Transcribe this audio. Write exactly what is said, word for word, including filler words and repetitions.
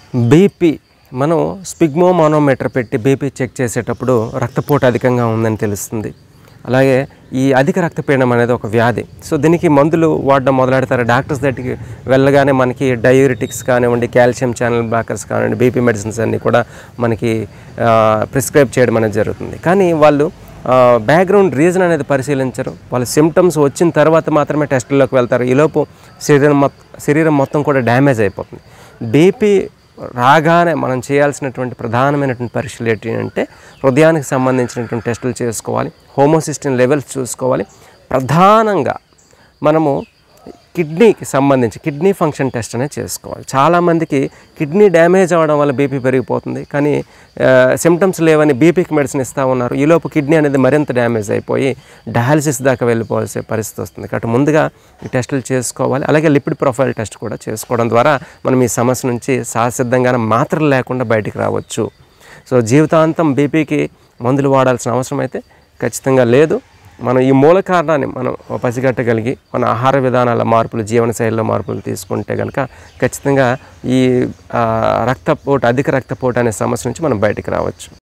BP మనం sphygmomanometer పెట్టి BP check చేసేటప్పుడు రక్తపోటు అధికంగా ఉందని తెలుస్తుంది. అలాగే ఈ అధిక రక్తపీడనం అనేది ఒక వ్యాధి. సో దీనికి మందులు వాడడం మొదలెడతారు. డాక్టర్స్ దగ్గరికి వెళ్ళగానే మనకి డయూరిటిక్స్ కానివ్వండి, కాల్షియం ఛానల్ బ్లాకర్స్ కానివ్వండి, బీపీ మెడిసిన్స్ అన్నీ కూడా మనకి ప్రిస్క్రైబ్ చేయడం అనేది జరుగుతుంది. కానీ వాళ్ళు బ్యాక్గ్రౌండ్ రీజన్ అనేది పరిశీలించరు. వాళ్ళ సిమ్టమ్స్ వచ్చిన తర్వాత మాత్రమే టెస్టుల్లోకి వెళ్తారు. ఈలోపు శరీరం మొత్తం శరీరం మొత్తం కూడా డ్యామేజ్ అయిపోతుంది. బీపీ రాగానే మనం చేయాల్సినటువంటి ప్రధానమైనటువంటి పరీక్షలు ఏంటి అంటే హృదయానికి సంబంధించినటువంటి టెస్టులు చేసుకోవాలి, హోమోసిస్టిన్ లెవెల్స్ చూసుకోవాలి. ప్రధానంగా మనము కిడ్నీకి సంబంధించి కిడ్నీ ఫంక్షన్ టెస్ట్ అనేది చేసుకోవాలి. చాలామందికి కిడ్నీ డ్యామేజ్ అవ్వడం వల్ల బీపీ పెరిగిపోతుంది. కానీ సిమ్టమ్స్ లేవని బీపీకి మెడిసిన్ ఇస్తూ ఉన్నారు. ఈలోపు కిడ్నీ అనేది మరింత డ్యామేజ్ అయిపోయి డయాలసిస్ దాకా వెళ్ళిపోవాల్సిన పరిస్థితి వస్తుంది. కాబట్టి ముందుగా ఈ టెస్టులు చేసుకోవాలి. అలాగే లిపిడ్ ప్రొఫైల్ టెస్ట్ కూడా చేసుకోవడం ద్వారా మనం ఈ సమస్య నుంచి సహసిద్ధంగానే మాత్రలు లేకుండా బయటికి రావచ్చు. సో జీవితాంతం బీపీకి మందులు వాడాల్సిన అవసరం అయితే ఖచ్చితంగా లేదు. మనం ఈ మూల కారణాన్ని మనం పసిగట్టగలిగి మన ఆహార విధానాల మార్పులు, జీవనశైలిలో మార్పులు తీసుకుంటే కనుక ఖచ్చితంగా ఈ రక్తపోటు అధిక రక్తపోటు అనే సమస్య నుంచి మనం బయటికి రావచ్చు.